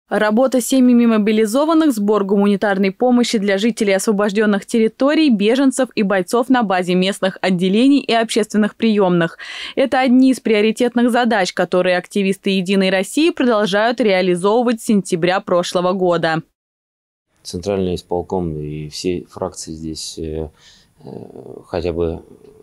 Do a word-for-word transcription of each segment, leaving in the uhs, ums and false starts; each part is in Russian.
Работа с семьями мобилизованных, сбор гуманитарной помощи для жителей освобожденных территорий, беженцев и бойцов на базе местных отделений и общественных приемных. Это одни из приоритетных задач, которые активисты «Единой России» продолжают реализовывать с сентября прошлого года. Центральный исполком и все фракции здесь э, э, хотя бы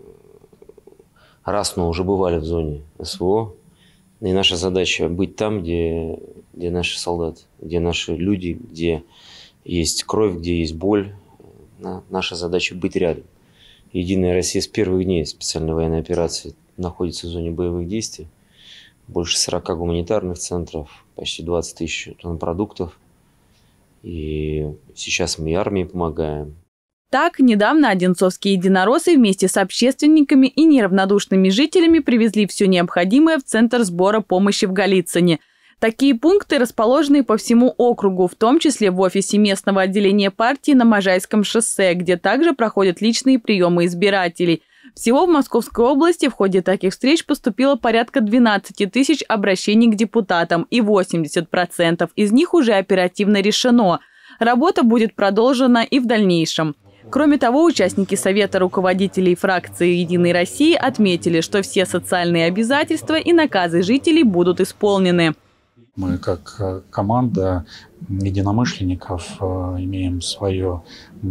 раз, но уже бывали в зоне СВО. И наша задача быть там, где, где наши солдаты, где наши люди, где есть кровь, где есть боль. Наша задача быть рядом. Единая Россия с первых дней специальной военной операции находится в зоне боевых действий. Больше сорока гуманитарных центров, почти двадцать тысяч тонн продуктов. И сейчас мы и армии помогаем. Так, недавно одинцовские единороссы вместе с общественниками и неравнодушными жителями привезли все необходимое в Центр сбора помощи в Голицыне. Такие пункты расположены по всему округу, в том числе в офисе местного отделения партии на Можайском шоссе, где также проходят личные приемы избирателей. Всего в Московской области в ходе таких встреч поступило порядка двенадцати тысяч обращений к депутатам, и восемьдесят процентов из них уже оперативно решено. Работа будет продолжена и в дальнейшем. Кроме того, участники Совета руководителей фракции «Единой России» отметили, что все социальные обязательства и наказы жителей будут исполнены. Мы как команда единомышленников имеем свое,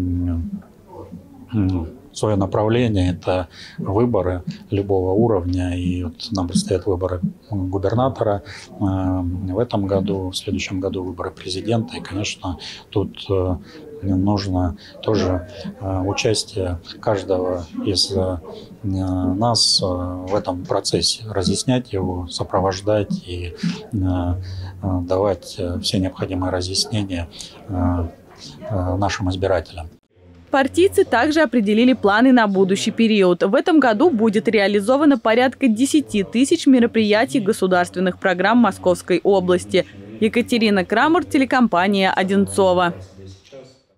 свое направление. Это выборы любого уровня. И вот нам предстоят выборы губернатора в этом году, в следующем году выборы президента. И, конечно, тут нужно тоже участие каждого из нас в этом процессе, разъяснять его, сопровождать и давать все необходимые разъяснения нашим избирателям. Партийцы также определили планы на будущий период. В этом году будет реализовано порядка десяти тысяч мероприятий государственных программ Московской области. Екатерина Крамер, телекомпания «Одинцово».